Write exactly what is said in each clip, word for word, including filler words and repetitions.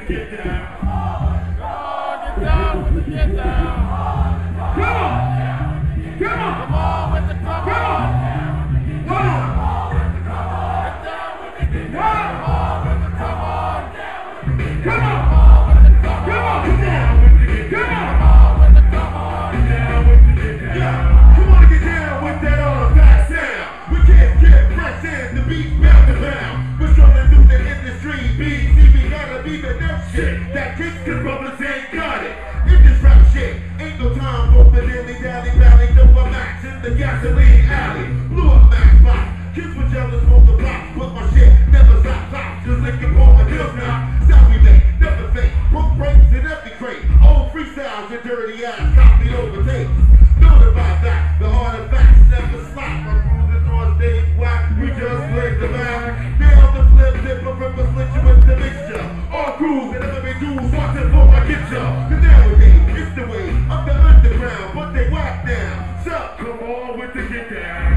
get down. Come on, get down with the get down. Come on. Come on. Come on with the come on. Come on. Get down with the get down. Come on with the come on. Come on. Come on with the come on. Come on with the get down. Come on with the come on. Get down with the get down. Come on, get down with that all fast sound. We can't get fresh in the beat bound to pound. We're trying to do the industry beat. See, we gotta be the next shit. That kicks cause brothers ain't got it. In this rap shit, ain't no time for the dilly dally valley. Throw a max in the gasoline alley. Blew up max box. Kids were jealous on the block, but my shit never stop top. Just licking for my deal now. Sound we make, never fake. Book breaks in every crate. Old freestyles and dirty ass copy overtakes. Notify that the artifacts never stop. My cruisers on stage whack. We just played the map. Now the flip zip of river slit you with the mixture. All crews and never been dudes watching for my get ya. Cause nowadays it's the way of the underground, but they whack down. So come on with the get down.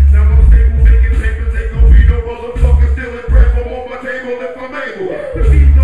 The beat